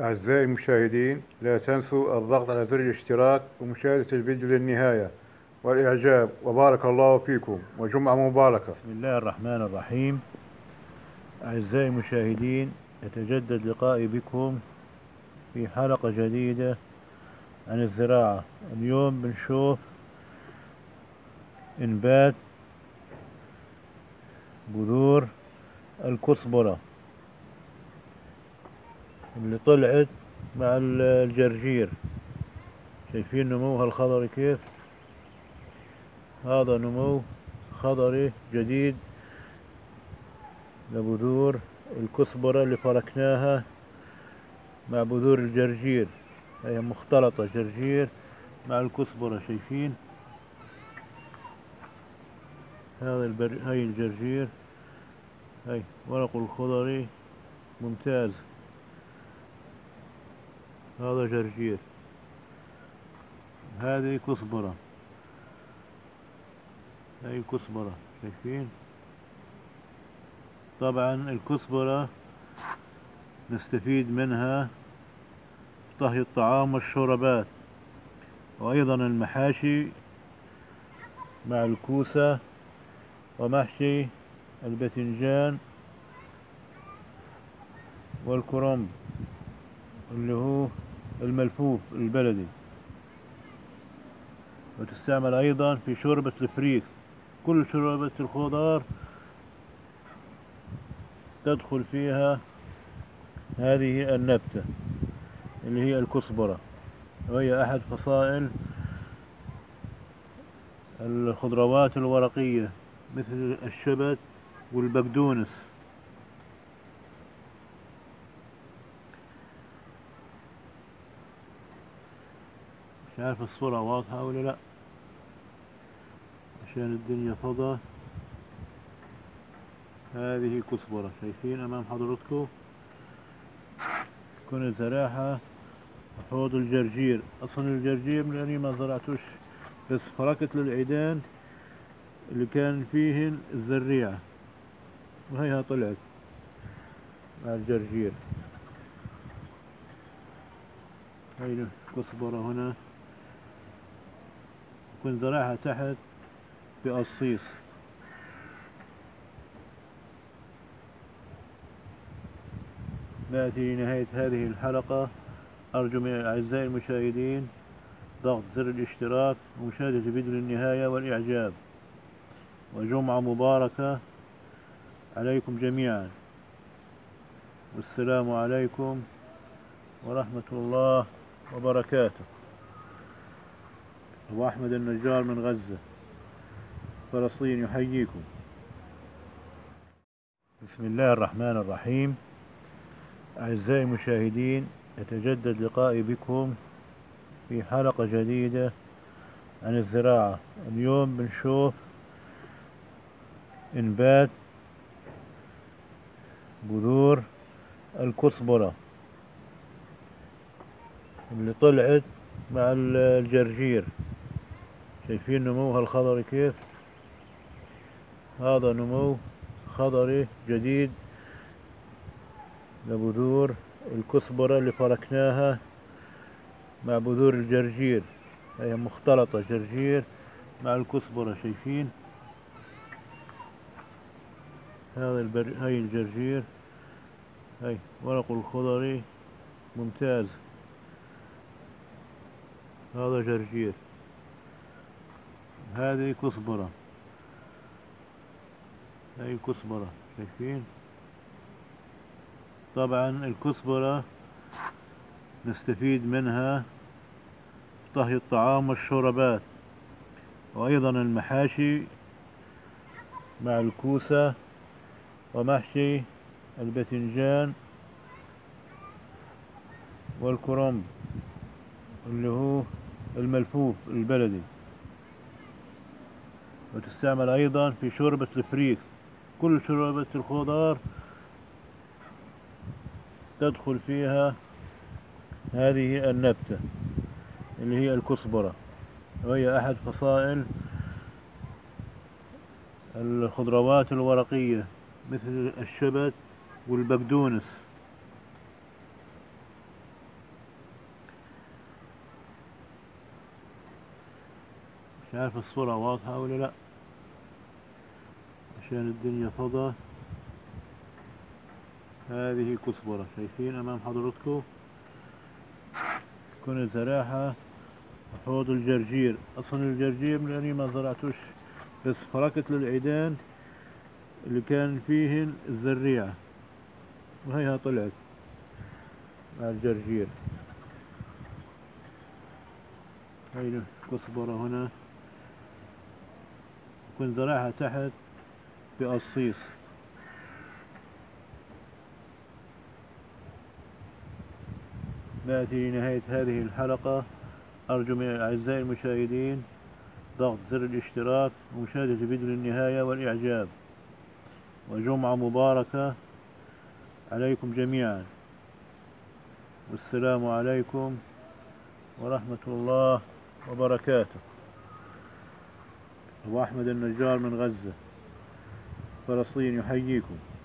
أعزائي المشاهدين، لا تنسوا الضغط على زر الاشتراك ومشاهدة الفيديو للنهاية والإعجاب، وبارك الله فيكم وجمعة مباركة. بسم الله الرحمن الرحيم. أعزائي المشاهدين، يتجدد لقائي بكم في حلقة جديدة عن الزراعة. اليوم بنشوف إنبات بذور الكزبرة اللي طلعت مع الجرجير. شايفين نموها الخضري كيف؟ هذا نمو خضري جديد لبذور الكزبرة اللي فركناها مع بذور الجرجير. هي مختلطة جرجير مع الكزبرة. شايفين هاي الجرجير، هاي ورقه الخضري ممتاز. هذا جرجير، هذه كزبرة، هاي كزبرة. شايفين؟ طبعا الكزبرة نستفيد منها في طهي الطعام والشوربات، وأيضا المحاشي مع الكوسة ومحشي الباذنجان والكرنب اللي هو الملفوف البلدي، وتستعمل أيضا في شوربة الفريك. كل شوربة الخضار تدخل فيها هذه النبتة اللي هي الكزبرة، وهي أحد فصائل الخضروات الورقية مثل الشبت والبقدونس. مش عارف الصورة واضحة ولا لا، عشان الدنيا فضة. هذه كزبرة، شايفين أمام حضرتكم. كنت زراعها حوض الجرجير. أصلا الجرجير لأني ما زرعتوش، بس فركت للعيدان اللي كان فيهن الزريعة، وهيها طلعت مع الجرجير. هاي الكزبرة هنا كنت زرعها تحت بقصيص. نأتي لنهاية هذه الحلقة. أرجو من أعزائي المشاهدين ضغط زر الاشتراك ومشاهدة الفيديو للنهاية والإعجاب، وجمعة مباركة عليكم جميعا، والسلام عليكم ورحمة الله وبركاته. أبو أحمد النجار من غزة، فلسطين يحييكم. بسم الله الرحمن الرحيم. أعزائي المشاهدين، يتجدد لقائي بكم في حلقة جديدة عن الزراعة. اليوم بنشوف إنبات بذور الكزبرة اللي طلعت مع الجرجير. شايفين نموها الخضري كيف؟ هذا نمو خضري جديد لبذور الكزبرة اللي فركناها مع بذور الجرجير. هي مختلطة جرجير مع الكزبرة. شايفين؟ هاي الجرجير، هاي ورقه الخضري ممتاز. هذا جرجير، هذه كزبرة، هاي كزبرة. شايفين؟ طبعا الكزبرة نستفيد منها في طهي الطعام والشوربات، وأيضا المحاشي مع الكوسة ومحشي الباذنجان والكرنب اللي هو الملفوف البلدي، وتستعمل أيضا في شوربة الفريك. كل شوربة الخضار تدخل فيها هذه النبتة اللي هي الكزبرة، وهي أحد فصائل الخضروات الورقية مثل الشبت والبقدونس. مش عارف الصورة واضحة ولا لا، عشان الدنيا فضا. هذه كزبرة، شايفين أمام حضرتكم، كنا زراعها. حوض الجرجير، أصلا الجرجير لأني ما زرعتوش، بس فركت للعيدان اللي كان فيهن الزريعة، وهيها طلعت مع الجرجير. هاي الكزبرة هنا كنت زرعها تحت بقصيص. نأتي لنهاية هذه الحلقة. أرجو من أعزائي المشاهدين ضغط زر الاشتراك ومشاهدة الفيديو للنهاية والإعجاب. وجمعة مباركة عليكم جميعا، والسلام عليكم ورحمة الله وبركاته. أبو أحمد النجار من غزة، فلسطين يحييكم.